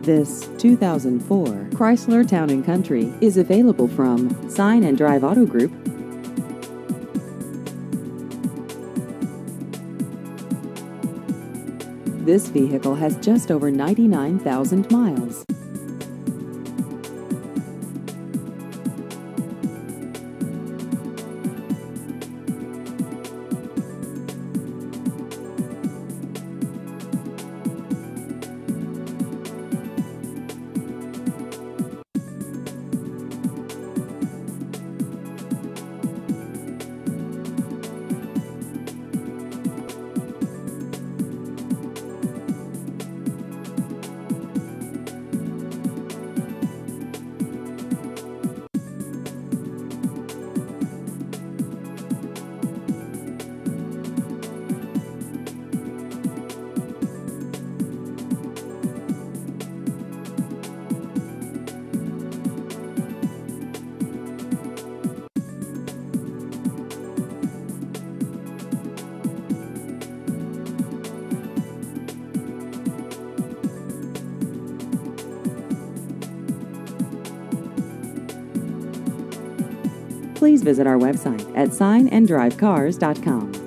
This 2004 Chrysler Town & Country is available from Sign and Drive Auto Group. This vehicle has just over 99,000 miles. Please visit our website at signaanddrivecars.com.